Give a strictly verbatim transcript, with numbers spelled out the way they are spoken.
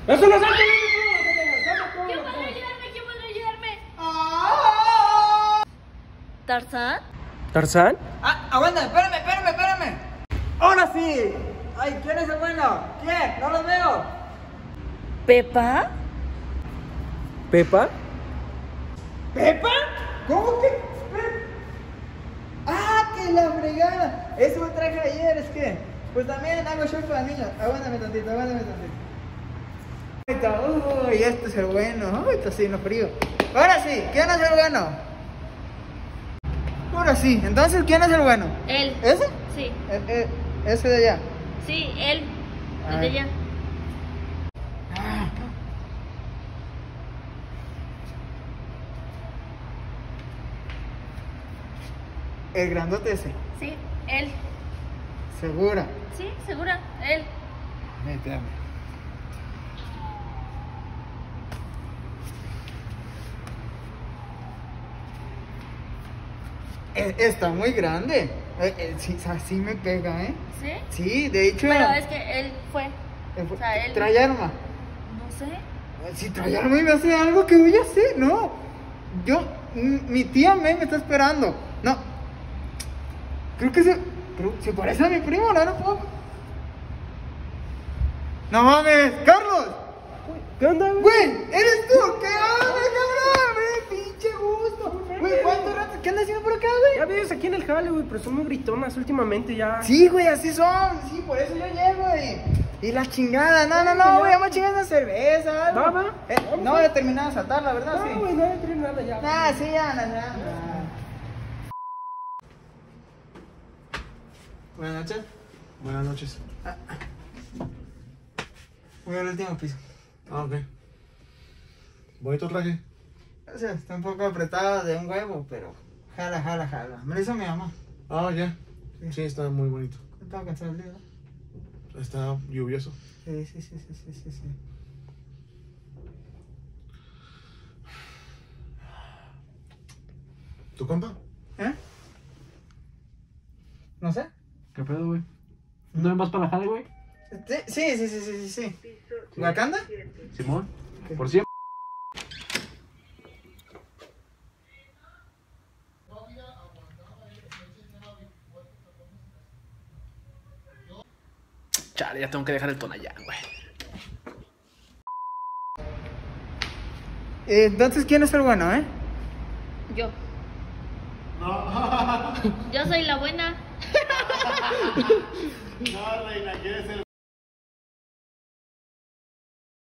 ¡Eso no es algo! ¿Quién podrá ayudarme? ¿Quién podrá ayudarme? ¡Ah! ¿Tarzán? ¿Tarzán? Ah, aguanta, espérame, espérame, espérame. ¡Ahora sí! Ay, ¿quién es el bueno? ¿Quién? No los veo. ¿Pepa? ¿Pepa? ¿Pepa? ¿Cómo que? ¡Ah, que la fregada! Eso me traje ayer, es que pues también hago show para niños. Aguántame tantito, aguántame tantito. Uy, este es el bueno. Uy, está haciendo frío. Ahora sí, ¿quién es el bueno? Ahora sí, entonces, ¿quién es el bueno? Él. ¿Ese? Sí. Eh, eh, ese de allá. Sí, él. El Ay. de allá. El grandote ese. Sí, él. Segura. Sí, segura. Él. Espérame. Eh, Está muy grande. Eh, eh, sí, así me pega, ¿eh? ¿Sí? Sí, de hecho. Pero es que él fue. eh, O sea, él. ¿Trae arma? No sé. Eh, Si trae arma y me hace algo que voy a hacer, no. Yo, m- mi tía May me está esperando. No. Creo que se. Creo, se parece a mi primo, no, no puedo. No mames, Carlos. ¿Qué onda, güey? Güey, eres tú. ¿Qué onda, cabrón? Güey, pinche gusto. Güey, ¿cuánto rato? ¿Qué andas haciendo por acá, Ya güey? ves, aquí en el jale, güey, pero son muy gritonas últimamente ya. Sí, güey, así son. Sí, por eso yo llego, güey. Y la chingada. No, no, no, güey, vamos a chingar una cerveza, algo. Va, va. Eh, no voy a terminar de saltar, la verdad, No, sí. güey, no voy a tener nada ya. Nah, sí, anda, ya, anda. Buenas noches. Buenas noches. Voy al último piso. Ah, ok. Bonito traje. O sea, está un poco apretado de un huevo, pero jala, jala, jala. Me lo hizo mi mamá. Ah, ya. Sí. Sí, está muy bonito. Estaba cansado el día, ¿no? Está lluvioso. Sí, sí, sí, sí, sí, sí, sí. ¿Tu compa? ¿Eh? No sé. ¿Qué pedo, güey? ¿No vas para la jale, güey? Sí, sí, sí, sí, sí, sí. ¿Wakanda? Simón. Ok. Por siempre. Chale, ya tengo que dejar el Tonayán, güey. Eh, Entonces, ¿quién es el bueno, eh? Yo. Yo soy la buena. No, reina, ¿quieres ser